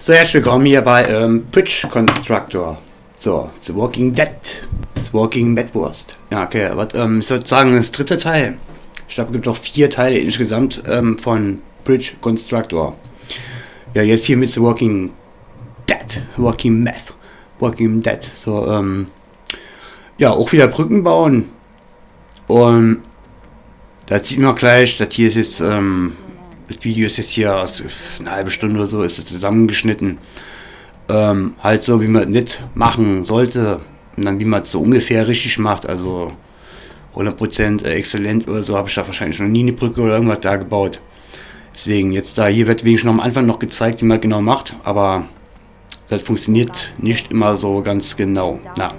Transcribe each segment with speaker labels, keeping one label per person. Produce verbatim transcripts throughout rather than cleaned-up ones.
Speaker 1: So, herzlich willkommen hier bei ähm, Bridge Constructor. So, The Walking Dead. The Walking Dead-Wurst. Ja, okay, was, ähm, ich würde sagen, das dritte Teil. Ich glaube, es gibt noch vier Teile insgesamt ähm, von Bridge Constructor. Ja, jetzt hier mit The Walking Dead. Walking Meth. Walking Dead. So, ähm, ja, auch wieder Brücken bauen. Und da sieht man gleich, das hier ist jetzt, ähm, das Video ist jetzt hier aus eine halbe Stunde oder so, ist es zusammengeschnitten. Ähm, halt so, wie man es nicht machen sollte. Und dann, wie man es so ungefähr richtig macht. Also hundert Prozent exzellent oder so, habe ich da wahrscheinlich noch nie eine Brücke oder irgendwas da gebaut. Deswegen, jetzt da, hier wird wenigstens noch am Anfang noch gezeigt, wie man genau macht. Aber das funktioniert nicht immer so ganz genau. Na.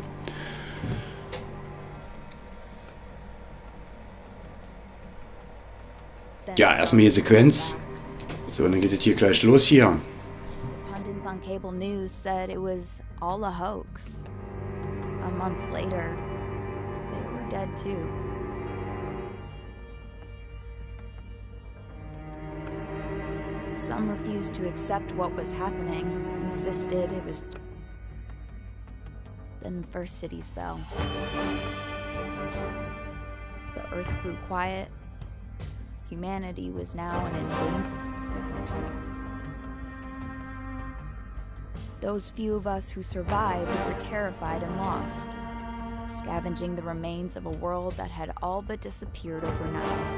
Speaker 1: Ja, erstmal hier Sequenz. So, dann geht es hier gleich los hier.
Speaker 2: Pundits on cable news said it was all a hoax. A month later, they were dead too. Some refused to accept what was happening, insisted it was. Then the first cities fell. The earth grew quiet. Humanity was now in danger. Those few of us who survived were terrified and lost, scavenging the remains of a world that had all but disappeared overnight.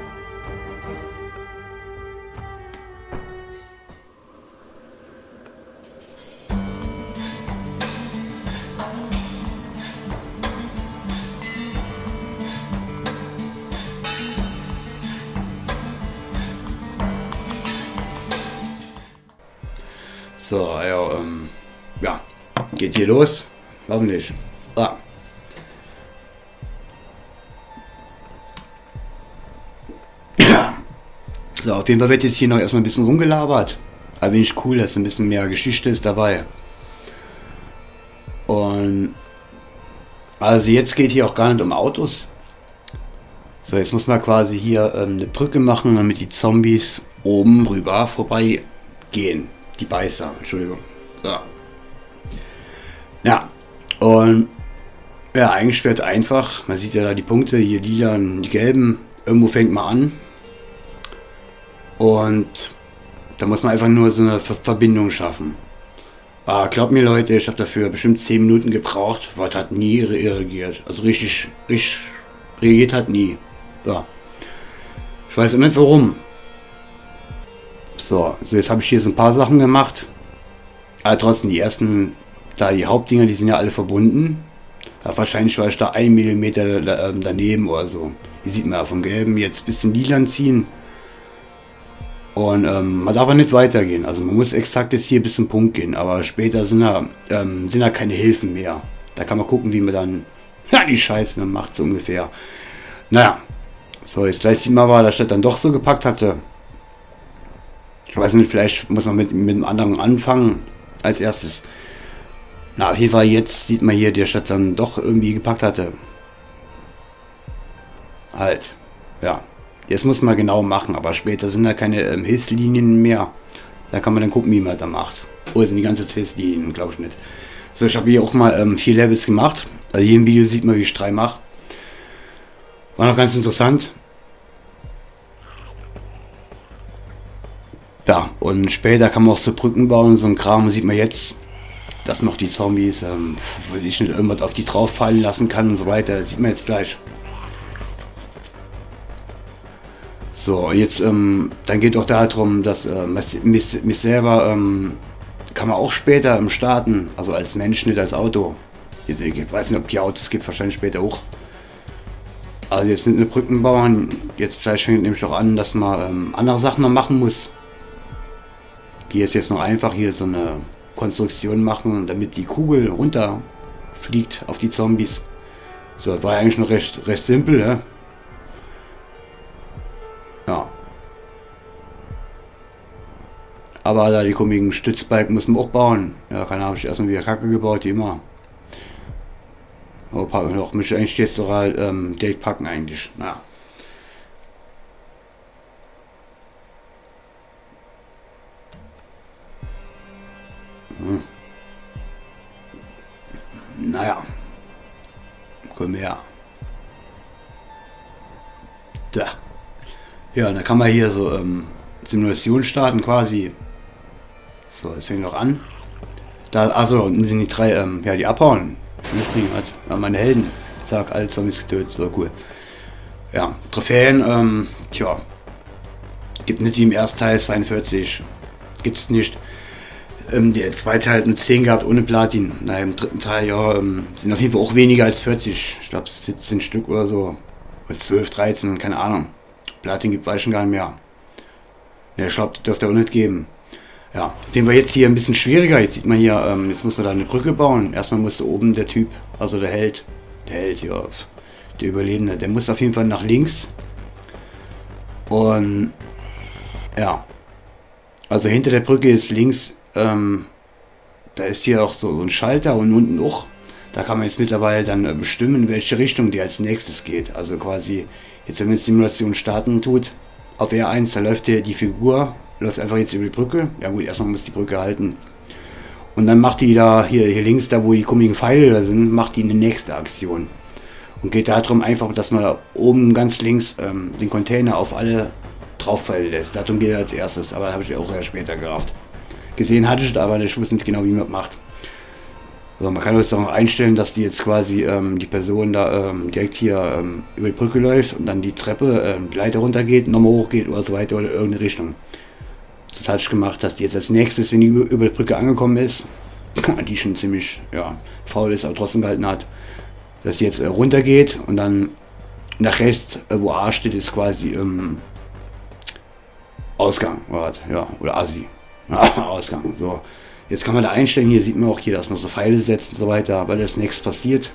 Speaker 1: So, ja, ähm, ja, geht hier los. Warum nicht? Ah. So, auf jeden Fall wird jetzt hier noch erstmal ein bisschen rumgelabert. Aber finde ich cool, dass ein bisschen mehr Geschichte ist dabei. Und also jetzt geht hier auch gar nicht um Autos. So, jetzt muss man quasi hier ähm, eine Brücke machen, damit die Zombies oben rüber vorbei gehen. Die Beißer, Entschuldigung. So. Ja, und ja, eigentlich wird einfach, man sieht ja da die Punkte, hier lila und die gelben, irgendwo fängt man an. Und da muss man einfach nur so eine Ver Verbindung schaffen. Aber glaubt mir Leute, ich habe dafür bestimmt zehn Minuten gebraucht, was hat nie reagiert. Also richtig, richtig reagiert hat nie. So. Ich weiß auch nicht warum. So, so jetzt habe ich hier so ein paar Sachen gemacht. Aber trotzdem, die ersten, da die Hauptdinger, die sind ja alle verbunden. Da wahrscheinlich war ich da ein Millimeter da, ähm, daneben oder so. Hier sieht man ja vom Gelben jetzt bis zum Lilan ziehen. Und ähm, man darf aber nicht weitergehen. Also man muss exakt jetzt hier bis zum Punkt gehen. Aber später sind da, ähm, sind da keine Hilfen mehr. Da kann man gucken, wie man dann ja, die Scheiße dann macht, so ungefähr. Naja, so jetzt gleich sieht man aber, dass ich das dann doch so gepackt hatte. Ich weiß nicht, vielleicht muss man mit, mit einem anderen anfangen als erstes. Na, auf jeden Fall jetzt sieht man hier, der Stadt dann doch irgendwie gepackt hatte. Halt, ja. Jetzt muss man genau machen, aber später sind da keine ähm, Hilfslinien mehr. Da kann man dann gucken, wie man da macht. Oh, sind die ganze Hilfslinien, glaube ich nicht. So, ich habe hier auch mal ähm, vier Levels gemacht. Also hier im Video sieht man, wie ich drei mache. War noch ganz interessant. Ja, und später kann man auch so Brücken bauen und so ein Kram. Sieht man jetzt, dass noch die Zombies, ähm, wo ich nicht irgendwas auf die drauf fallen lassen kann und so weiter. Das sieht man jetzt gleich. So, jetzt, ähm, dann geht auch darum, dass äh, mich, mich selber ähm, kann man auch später im starten, also als Mensch, nicht als Auto. Ich weiß nicht, ob die Autos gibt, wahrscheinlich später auch. Also jetzt sind eine Brücken bauen. Jetzt gleich fängt nämlich auch an, dass man ähm, andere Sachen noch machen muss. Hier ist jetzt noch einfach hier so eine Konstruktion machen, damit die Kugel runterfliegt auf die Zombies. So, das war eigentlich noch recht, recht simpel, ja. Ja. Aber da die komischen Stützbalken müssen wir auch bauen. Ja, keine Ahnung, ich erstmal wieder Kacke gebaut, wie immer. Aber packen noch, mich eigentlich jetzt doch halt ähm, Geld packen eigentlich. Ja. Hm. Naja. Komm her. Da. Ja, und da kann man hier so ähm, Simulation starten quasi. So, jetzt fängt noch an. Da, also sind die drei, ähm, ja, die abhauen. Flüchtlinge hat, ja, meine Helden. Zack, alle Zombies getötet, so cool. Ja, Trophäen, ähm, tja. Gibt nicht wie im ersten Teil zweiundvierzig. Gibt's nicht. Ähm, der zweite Teil hat nur zehn gehabt ohne Platin. Na, im dritten Teil, ja, ähm, sind auf jeden Fall auch weniger als vierzig. Ich glaube siebzehn Stück oder so. Oder zwölf, dreizehn, keine Ahnung. Platin gibt weiß schon gar nicht mehr. Ja, ich glaube, dürfte er auch nicht geben. Ja, den war jetzt hier ein bisschen schwieriger. Jetzt sieht man hier, ähm, jetzt muss man da eine Brücke bauen. Erstmal musste oben der Typ, also der Held, der Held hier, der Überlebende, der muss auf jeden Fall nach links. Und ja, also hinter der Brücke ist links, ähm, da ist hier auch so, so ein Schalter und unten auch. Da kann man jetzt mittlerweile dann äh, bestimmen, in welche Richtung die als nächstes geht. Also quasi, jetzt wenn man jetzt Simulation starten tut, auf R eins, da läuft der, die Figur, läuft einfach jetzt über die Brücke. Ja gut, erstmal muss die Brücke halten. Und dann macht die da, hier, hier links, da wo die komischen Pfeile da sind, macht die eine nächste Aktion. Und geht darum einfach, dass man da oben ganz links ähm, den Container auf alle draufpfeilen lässt. Darum geht er als erstes, aber das habe ich auch eher später gerafft. Gesehen hatte ich es, aber ich wusste nicht genau, wie man das macht. So, man kann jetzt auch einstellen, dass die jetzt quasi ähm, die Person da ähm, direkt hier ähm, über die Brücke läuft und dann die Treppe, ähm, die Leiter runtergeht, nochmal hochgeht oder so weiter oder irgendeine Richtung. Das hatte ich gemacht, dass die jetzt als nächstes, wenn die über die Brücke angekommen ist, die schon ziemlich ja, faul ist, aber trotzdem gehalten hat, dass sie jetzt äh, runtergeht und dann nach rechts, äh, wo A steht, ist quasi ähm, Ausgang, oder, ja, oder Asi. Ausgang, so. Jetzt kann man da einstellen, hier sieht man auch hier, dass man so Pfeile setzt und so weiter, weil das nichts passiert.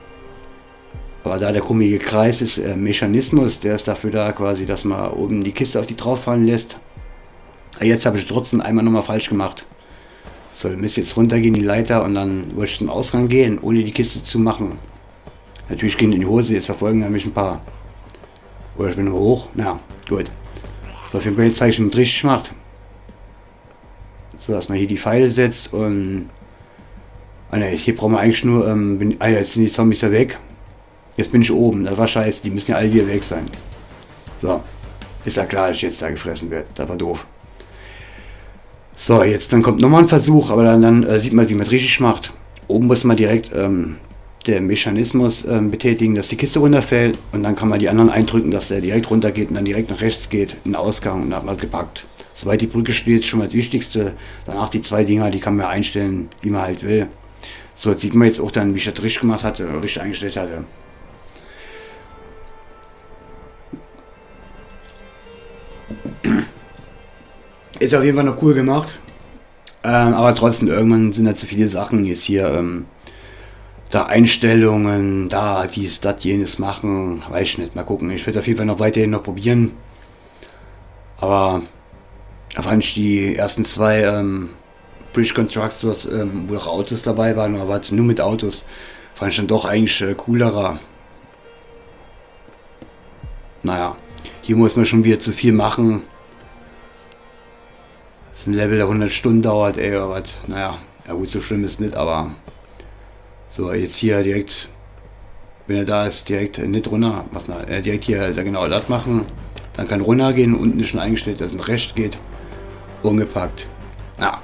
Speaker 1: Aber da der komische Kreis ist, äh, Mechanismus, der ist dafür da quasi, dass man oben die Kiste auf die drauf fallen lässt. Jetzt habe ich trotzdem einmal nochmal falsch gemacht. So, ihr müsst jetzt runtergehen, die Leiter, und dann wollte ich zum Ausgang gehen, ohne die Kiste zu machen. Natürlich gehen in die Hose, jetzt verfolgen nämlich ein paar. Oder ich bin immer hoch, na gut. So, auf jeden Fall jetzt zeige ich, wie man es richtig macht. So, dass man hier die Pfeile setzt und... Ah ne, hier brauchen wir eigentlich nur... Ähm, bin, ah, jetzt sind die Zombies ja weg. Jetzt bin ich oben, das war scheiße, die müssen ja alle hier weg sein. So, ist ja klar, dass ich jetzt da gefressen werde, das war doof. So, jetzt dann kommt nochmal ein Versuch, aber dann, dann äh, sieht man, wie man es richtig macht. Oben muss man direkt ähm, den Mechanismus ähm, betätigen, dass die Kiste runterfällt, und dann kann man die anderen eindrücken, dass der direkt runter geht und dann direkt nach rechts geht, in den Ausgang, und dann hat man gepackt. Soweit die Brücke steht, schon mal das Wichtigste. Danach die zwei Dinger, die kann man einstellen, wie man halt will. So, jetzt sieht man jetzt auch dann, wie ich das richtig gemacht hatte, richtig eingestellt hatte. Ist auf jeden Fall noch cool gemacht. Ähm, aber trotzdem, irgendwann sind da zu viele Sachen. Jetzt hier, ähm, da Einstellungen, da dies, das, jenes machen. Weiß ich nicht, mal gucken. Ich werde auf jeden Fall noch weiterhin noch probieren. Aber da fand ich die ersten zwei ähm, Bridge Constructors, ähm, wo auch Autos dabei waren, aber was nur mit Autos, fand ich dann doch eigentlich äh, coolerer. Naja, hier muss man schon wieder zu viel machen. Das ist ein Level, der hundert Stunden dauert, ey, oder was. Naja, ja gut, so schlimm ist nicht, aber so, jetzt hier direkt, wenn er da ist, direkt äh, nicht runter, was, na, äh, direkt hier äh, genau das machen, dann kann runter gehen, unten ist schon eingestellt, dass es nach rechts geht, umgepackt. Ja.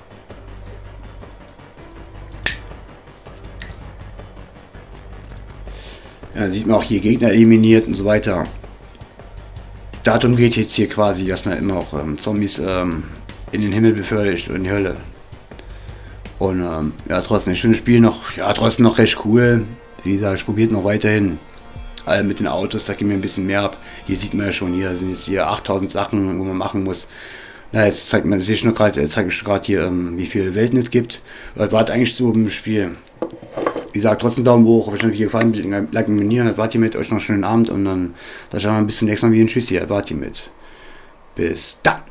Speaker 1: Ja, sieht man auch hier Gegner eliminiert und so weiter. Darum geht jetzt hier quasi, dass man immer auch ähm, Zombies ähm, in den Himmel befördert und in die Hölle. Und ähm, ja, trotzdem ein schönes Spiel noch, ja, trotzdem noch recht cool. Wie gesagt, ich probiere noch weiterhin. All mit den Autos, da geht mir ein bisschen mehr ab. Hier sieht man ja schon, hier sind jetzt hier achttausend Sachen, wo man machen muss. Na, jetzt zeigt man sich noch gerade, zeige ich gerade hier, ähm, wie viele Welten es gibt. Das war eigentlich so im Spiel. Wie gesagt, trotzdem Daumen hoch, ob euch noch hier gefallen, like und abonnieren. Das war hier mit euch noch einen schönen Abend, und dann sage ich mal bis zum nächsten Mal wieder ein Tschüss hier, das war hier mit. Bis dann.